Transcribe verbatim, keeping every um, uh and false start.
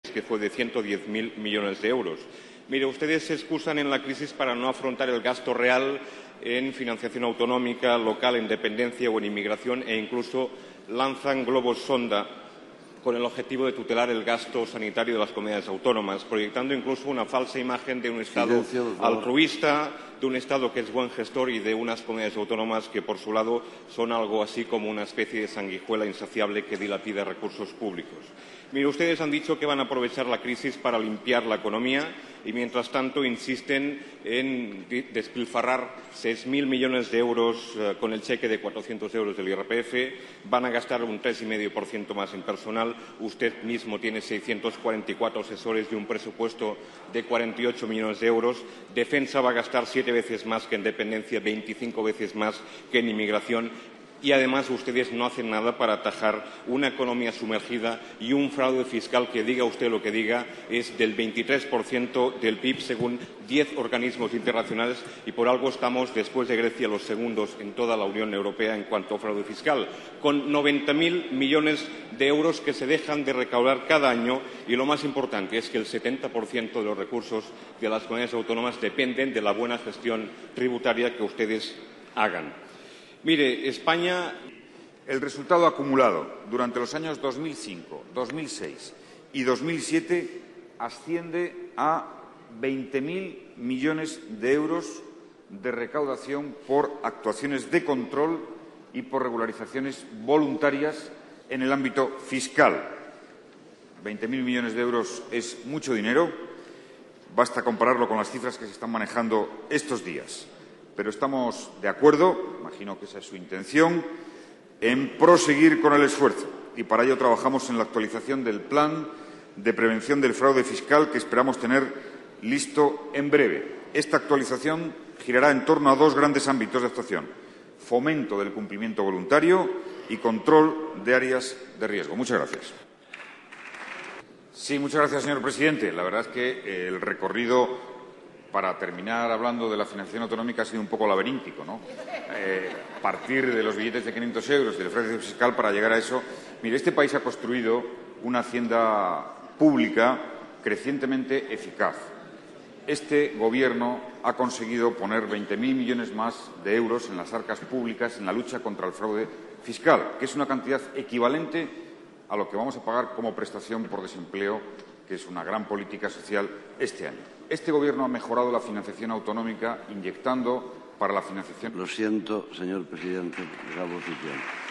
que fue de ciento diez mil millones de euros. Mire, ustedes se excusan en la crisis para no afrontar el gasto real en financiación autonómica, local, en dependencia o en inmigración, e incluso lanzan globos sonda con el objetivo de tutelar el gasto sanitario de las comunidades autónomas, proyectando incluso una falsa imagen de un Estado altruista, de un Estado que es buen gestor y de unas comunidades autónomas que, por su lado, son algo así como una especie de sanguijuela insaciable que dilapida recursos públicos. Mire, ustedes han dicho que van a aprovechar la crisis para limpiar la economía y, mientras tanto, insisten en despilfarrar seis mil millones de euros eh, con el cheque de cuatrocientos euros del I R P F. Van a gastar un tres coma cinco por ciento más en personal. Usted mismo tiene seiscientos cuarenta y cuatro asesores y un presupuesto de cuarenta y ocho millones de euros. Defensa va a gastar siete veces más que en dependencia, veinticinco veces más que en inmigración. Y, además, ustedes no hacen nada para atajar una economía sumergida y un fraude fiscal que, diga usted lo que diga, es del veintitrés por ciento del P I B según diez organismos internacionales, y por algo estamos, después de Grecia, los segundos en toda la Unión Europea en cuanto a fraude fiscal, con noventa mil millones de euros que se dejan de recaudar cada año, y lo más importante es que el setenta por ciento de los recursos de las comunidades autónomas dependen de la buena gestión tributaria que ustedes hagan. Mire, España. El resultado acumulado durante los años dos mil cinco, dos mil seis y dos mil siete asciende a veinte mil millones de euros de recaudación por actuaciones de control y por regularizaciones voluntarias en el ámbito fiscal. veinte mil millones de euros es mucho dinero. Basta compararlo con las cifras que se están manejando estos días. Pero estamos de acuerdo, imagino que esa es su intención, en proseguir con el esfuerzo, y para ello trabajamos en la actualización del plan de prevención del fraude fiscal que esperamos tener listo en breve. Esta actualización girará en torno a dos grandes ámbitos de actuación: fomento del cumplimiento voluntario y control de áreas de riesgo. Muchas gracias. Sí, muchas gracias, señor presidente. La verdad es que el recorrido, para terminar hablando de la financiación autonómica, ha sido un poco laberíntico, ¿no? Eh, partir de los billetes de quinientos euros, del fraude fiscal, para llegar a eso. Mire, este país ha construido una hacienda pública crecientemente eficaz. Este Gobierno ha conseguido poner veinte mil millones más de euros en las arcas públicas en la lucha contra el fraude fiscal, que es una cantidad equivalente a lo que vamos a pagar como prestación por desempleo, que es una gran política social este año. Este Gobierno ha mejorado la financiación autonómica inyectando para la financiación. Lo siento, señor presidente de la oposición.